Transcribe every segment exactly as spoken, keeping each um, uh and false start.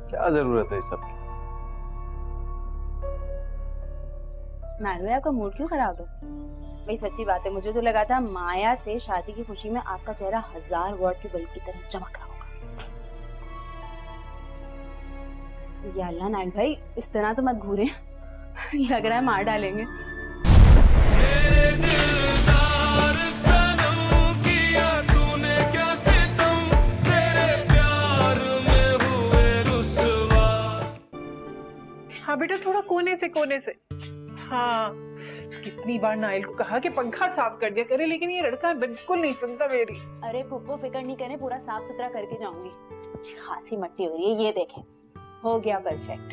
क्या जरूरत है इस सब की? मैनू आपका मूड क्यों खराब है? भाई सच्ची बात है, मुझे तो लगा था माया से शादी की खुशी में आपका चेहरा हजार वॉट के बल्ब की तरह चमक रहा होगा। या अल्लाह नाइल भाई, इस तरह तो मत घूरे। लग रहा है मार डालेंगे। हाँ बेटा, थोड़ा कोने से कोने से। हाँ, कितनी बार नाइल को कहा कि पंखा साफ कर दिया करे, लेकिन ये लड़का बिल्कुल नहीं सुनता मेरी। अरे फुप्पो फिक्र नहीं करें, पूरा साफ सुथरा करके जाऊंगी। खासी मट्टी हो रही है, ये देखें, हो गया परफेक्ट।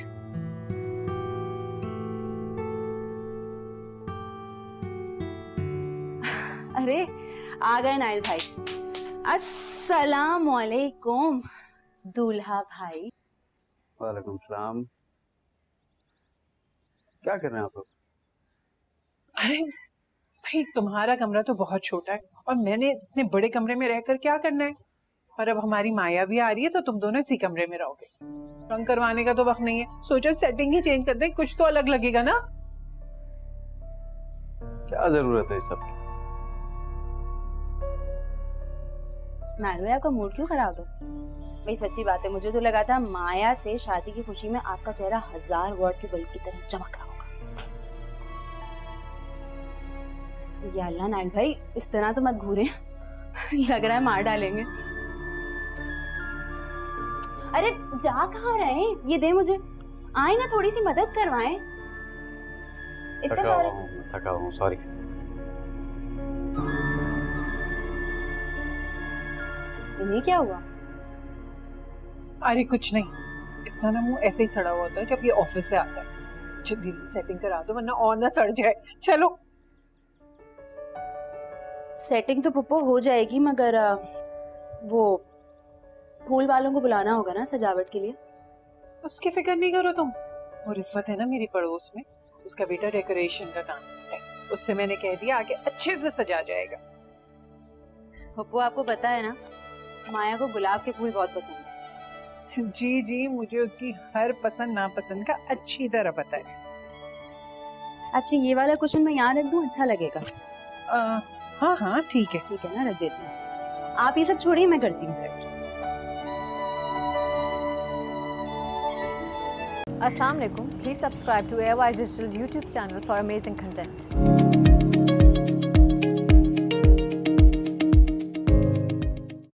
अरे आ गए नाइल भाई। अस्सलाम वालेकुम दूल्हा भाई। वालेकुम सलाम। क्या कर रहे हैं आप लोग? अरे भाई, तुम्हारा कमरा तो बहुत छोटा है और मैंने इतने बड़े कमरे में रहकर क्या करना है। और अब हमारी माया भी आ रही है तो तुम दोनों इसी कमरे में रहोगे। रंग करवाने का तो वक्त नहीं है, सोचो सेटिंग ही चेंज कर दें, कुछ तो अलग लगेगा ना। क्या जरूरत है इस सब की? मैनू आपका मूड क्यों खराब है? भाई सच्ची बात है, मुझे तो लगा था माया से शादी की खुशी में आपका चेहरा हजार वॉट के बल्ब की तरह चमक रहा होगा। या अल्लाह नाइल भाई, इस तरह तो मत घूरे। लग रहा है मार डालेंगे। अरे जा कहाँ रहे हैं? ये दे मुझे। आए ना, थोड़ी सी मदद करवाएं। इतने सारे थका हुआ हूँ, सॉरी। इन्हें क्या हुआ? अरे कुछ नहीं, इसका ना मुंह ऐसे ही सड़ा हुआ होता है जब ये ऑफिस से आता है। जल्दी सेटिंग करा दो वरना और ना सड़ जाए। चलो। सेटिंग तो पुप्पो हो जाएगी, मगर वो फूल वालों को बुलाना होगा ना सजावट के लिए। उसकी फिक्र नहीं करो तुम, वो रिफत है ना मेरी पड़ोस में, उसका बेटा डेकोरेशन का काम है, उससे मैंने कह दिया आगे अच्छे से सजा जाएगा। पुप्पो आपको पता है ना, माया को गुलाब के फूल बहुत पसंद है। जी जी, मुझे उसकी हर पसंद नापसंद का अच्छी तरह पता है। अच्छा, ये वाला क्वेश्चन मैं यहाँ रख दूँ, अच्छा लगेगा? आ, हाँ हाँ ठीक है। ठीक है ना, रख देती हूँ। आप ये सब छोड़िए, मैं करती हूँ set. Assalamu alaikum. Please subscribe to A O I Digital YouTube channel for amazing content.